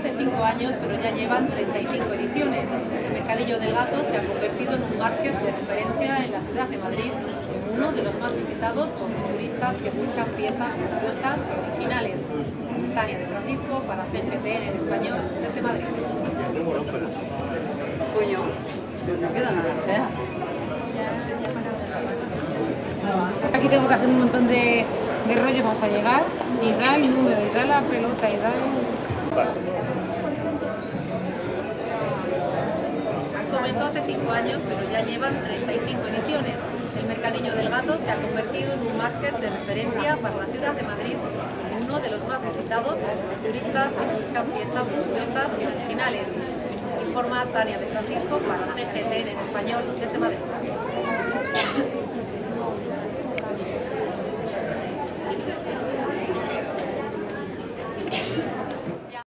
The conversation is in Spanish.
hace 5 años, pero ya llevan 35 ediciones. El Mercadillo del Gato se ha convertido en un market de referencia en la ciudad de Madrid, uno de los más visitados por los turistas que buscan piezas curiosas y originales. Tania de Francisco para CGTN en español desde Madrid. Coño, no queda nada fea. Aquí tengo que hacer un montón de rollos hasta llegar y da el número, y da la pelota, y da el... Comenzó hace 5 años, pero ya llevan 35 ediciones. El Mercadillo del Gato se ha convertido en un market de referencia para la ciudad de Madrid, uno de los más visitados por los turistas que buscan piezas curiosas y originales. Informa Tania de Francisco para CGTN en español desde Madrid.